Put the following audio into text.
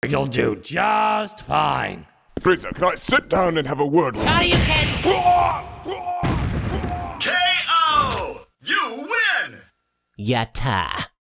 You'll do just fine. Frieza, can I sit down and have a word with you? Shoryuken! KO! You win! Yatta.